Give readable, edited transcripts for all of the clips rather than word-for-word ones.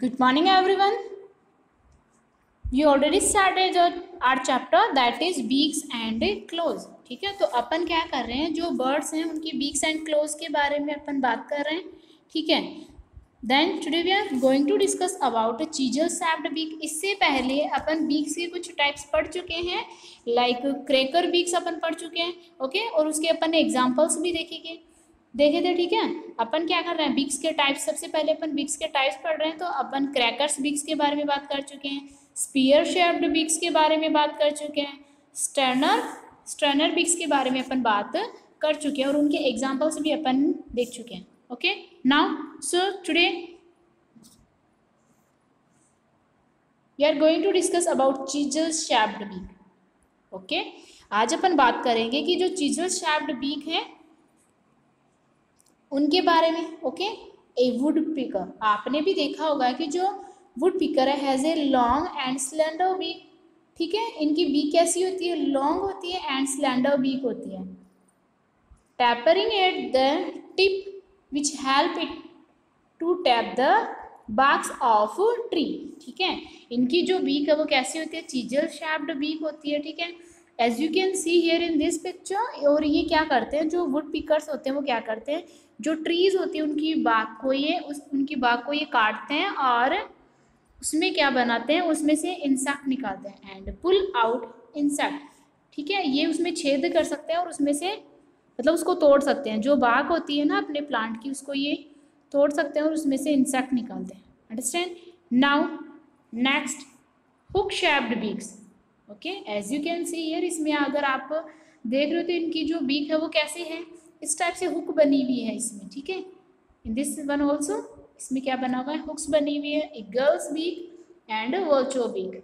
Good morning everyone. We already started our chapter that is beaks and claws. ठीक है, तो अपन क्या कर रहे हैं, जो बर्ड्स हैं उनकी beaks and claws के बारे में अपन बात कर रहे हैं. ठीक है, then today we are going to discuss about chisel shaped beak. इससे पहले अपन beaks के कुछ टाइप्स पढ़ चुके हैं, लाइक क्रैकर beaks अपन पढ़ चुके हैं. ओके, और उसके अपन ने एग्जाम्पल्स भी देखे थे. ठीक है, अपन क्या कर रहे हैं, बीक्स के टाइप्स. सबसे पहले अपन बीक्स के टाइप्स पढ़ रहे हैं, तो अपन क्रैकर्स बीक्स के बारे में बात कर चुके हैं, स्पीयर शेप्ड बीक्स के बारे में बात कर चुके हैं, स्टर्नर बीक्स के बारे में अपन बात कर चुके हैं, और उनके एग्जाम्पल्स भी अपन देख चुके हैं. Okay, now so today we are going to discuss about chisel shaped beak. Okay, आज अपन बात करेंगे कि जो चीजल शेप्ड बीक है उनके बारे में. ओके, ए वुड पिकर, आपने भी देखा होगा कि जो वुड पिकर है has a long and slender beak. ठीक है, इनकी बीक कैसी होती है, लॉन्ग होती है एंड स्लेंडर बीक होती है, tapering at the tip which help it to tap the barks of tree. ठीक है, इनकी जो बीक है वो कैसी होती है, चीजल शेप्ड बीक होती है. ठीक है, as you can see here in this picture. और ये क्या करते हैं, जो वुड पिकर्स होते हैं वो क्या करते हैं, जो ट्रीज होती है उनकी बाग को ये काटते हैं और उसमें क्या बनाते हैं, उसमें से इंसेक्ट निकालते हैं एंड पुल आउट इंसेक्ट. ठीक है, ये उसमें छेद कर सकते हैं और उसमें से मतलब उसको तोड़ सकते हैं. जो बाग होती है ना अपने प्लांट की, उसको ये तोड़ सकते हैं और उसमें से इंसेक्ट निकालते हैं. Understand. Now next, hook shaped beaks. Okay, as you can see here, इसमें अगर आप देख रहे हो तो इनकी जो बीक है वो कैसे है, इस टाइप से हुक बनी हुई है इसमें. ठीक है, इन दिस वन ऑल्सो, इसमें क्या बना हुआ है, हुक्स बनी हुई है. Eagles beak and vulture beak.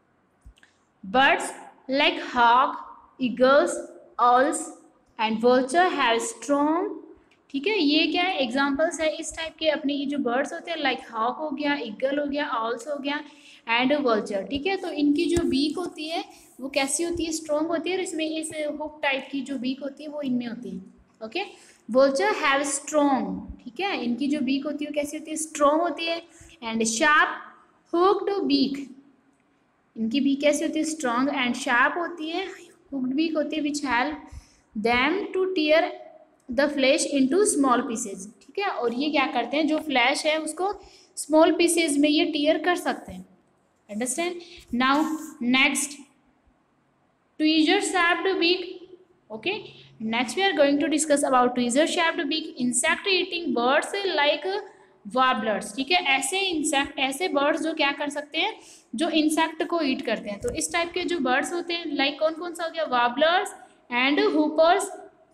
Birds like hawk, eagles, owls and vulture have strong. ठीक है, ये क्या है, एग्जाम्पल्स है इस टाइप के. अपने ये जो बर्ड्स होते हैं, लाइक हॉक हो गया, ईगल हो गया, ऑल्स हो गया एंड वल्चर. ठीक है, तो इनकी जो बीक होती है वो कैसी होती है, स्ट्रॉन्ग होती है, और इसमें इस हुक टाइप की जो बीक होती है वो इनमें होती है. Okay, vulture have strong. ठीक है, इनकी जो बीक होती है वो कैसी होती है, स्ट्रॉन्ग होती है. एंड शार्प हुक्ड बीक, इनकी बीक कैसी होती है, स्ट्रॉन्ग एंड शार्प होती है, हुक्ड बीक होती है, which help them to tear the flesh into small pieces. ठीक है, और ये क्या करते हैं, जो फ्लैश है उसको स्मॉल पीसेज में ये टीयर कर सकते हैं. Understand. Now next, tweezer shaped beak. Okay, next we are going to discuss about tweezer shaped beak. Insect eating birds like warblers. ठीक है, ऐसे बर्ड्स जो क्या कर सकते हैं, जो इंसेक्ट को ईट करते हैं. तो इस टाइप के जो बर्ड्स होते हैं, लाइक कौन कौन सा हो गया, warblers and hoopers.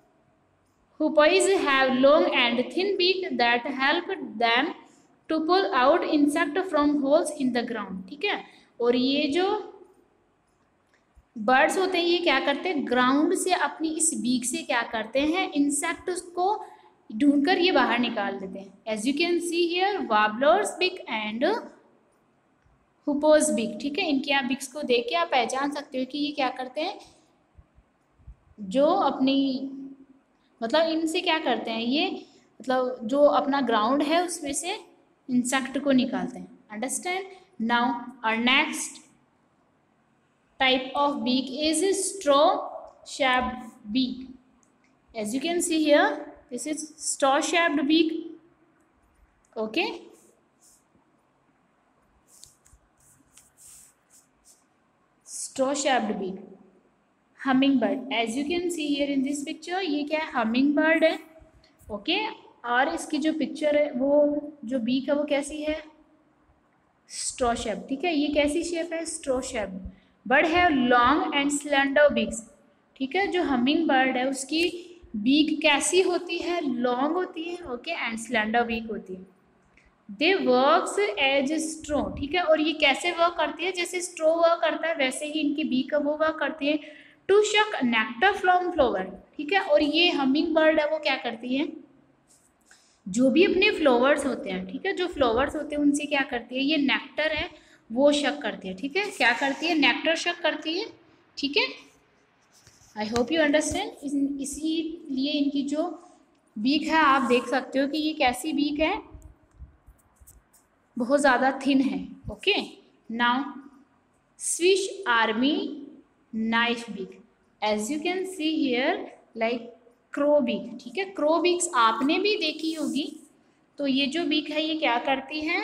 Hoopers have long and thin beak that help them to pull out insect from holes in the ground. ठीक है, और ये जो बर्ड्स होते हैं ये क्या करते हैं, ग्राउंड से अपनी इस बीक से क्या करते हैं, इंसेक्ट को ढूंढकर ये बाहर निकाल देते हैं. As you can see here, warblers beak and hoopers beak. ठीक है, इनकी आप बीक्स को देख के आप पहचान सकते हो कि ये क्या करते हैं, जो अपनी मतलब इनसे क्या करते हैं, ये मतलब जो अपना ग्राउंड है उसमें से इंसेक्ट को निकालते हैं. Understand. Now our next type of beak is straw shaped beak. As you can see here, this is straw shaped beak. Okay, straw shaped beak. Hummingbird. As you can see here in this picture, ये क्या है, hummingbird है. Okay, और इसकी जो picture है वो जो बीक है वो कैसी है, straw shaped. ठीक है, ये कैसी शेप है, straw shaped. बर्ड है लॉन्ग एंड स्लेंडर बीक्स. ठीक है, जो हमिंग बर्ड है उसकी बीक कैसी होती है, लॉन्ग होती है. ओके, एंड स्लेंडर बीक होती है. They works as straw. ठीक है, और ये कैसे वर्क करती है, जैसे स्ट्रो वर्क करता है वैसे ही इनकी बीक वो वर्क करती है, टू शक नेक्टर फ्रॉम फ्लावर. ठीक है, और ये हमिंग बर्ड है वो क्या करती है, जो भी अपने फ्लावर्स होते हैं, ठीक है, जो फ्लावर्स होते हैं उनसे क्या करती है, ये नेक्टर है वो शक करती है. ठीक है, क्या करती है, नेक्टर शक करती है. ठीक है, आई होप यू अंडरस्टैंड. इसीलिए इनकी जो बीक है आप देख सकते हो कि ये कैसी बीक है, बहुत ज़्यादा थिन है। Okay, now Swiss army knife beak, as you can see here like crow beak. ठीक है, क्रो बिक्स आपने भी देखी होगी। तो ये जो बीक है ये क्या करती है,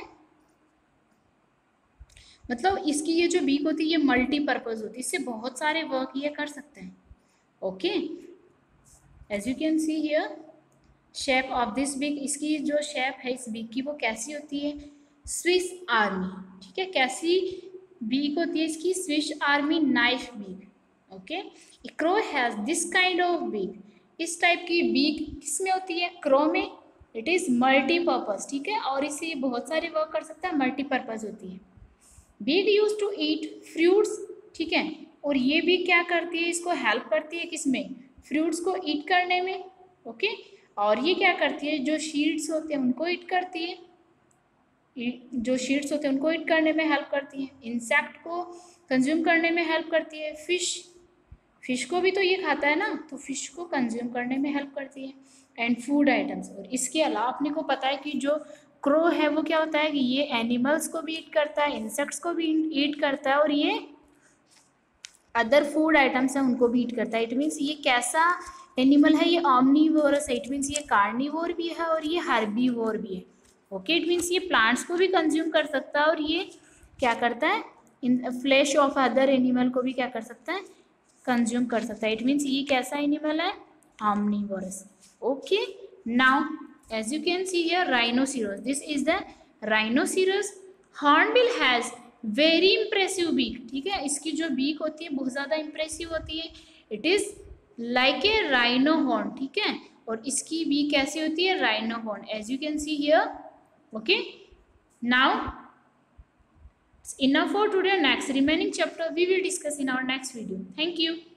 मतलब इसकी ये जो बीक होती है ये मल्टीपर्पज होती है, इससे बहुत सारे वर्क ये कर सकते हैं। Okay, as you can see here shape of this beak, इसकी जो शेप है इस बीक की वो कैसी होती है, स्विस आर्मी। ठीक है, कैसी बीक होती है इसकी, Swiss army knife beak. Okay, crow has this kind of beak, इस टाइप की बीक किसमें होती है, क्रो में। It is multipurpose. ठीक है, और इससे ये बहुत सारे वर्क कर सकता है, मल्टीपर्पज होती है। Beak use to eat fruits. ठीक है, और ये भी क्या करती है, इसको हेल्प करती है किसमें, फ्रूट्स को ईट करने में। ओके, और ये क्या करती है, जो शीड्स होते हैं उनको ईट करती है, जो शीड्स होते हैं उनको ईट करने में हेल्प करती है। इंसेक्ट को कंज्यूम करने में हेल्प करती है। फिश को भी तो ये खाता है ना, तो फिश को कंज्यूम करने में हेल्प करती है। एंड फूड आइटम्स, और इसके अलावा अपने को पता है कि जो क्रो है वो क्या होता है कि ये एनिमल्स को भी ईट करता है, इंसेक्ट्स को भी ईट करता है, और ये अदर फूड आइटम्स हैं उनको भी ईट करता है। इट मीन्स ये कैसा एनिमल है, ये ऑमनीवोरस है। इट मीन्स ये कार्निवोर भी है और ये हर्बीवोर भी है। ओके, इट मीन्स ये प्लांट्स को भी कंज्यूम कर सकता है, और ये क्या करता है, in flesh of other animal को भी क्या कर सकता है, कंज्यूम कर सकता है। इट मीन्स ये कैसा एनिमल है, omnivorous. Okay, now as you can see here rhinoceros, this is the rhinoceros. Hornbill has very impressive beak. ठीक है, इसकी जो बीक होती है बहुत ज़्यादा इंप्रेसिव होती है। It is like a rhino horn. ठीक है, और इसकी बीक कैसी होती है, rhino horn, as you can see here. Okay, now enough for today. Next remaining chapter we will discuss in our next video. Thank you.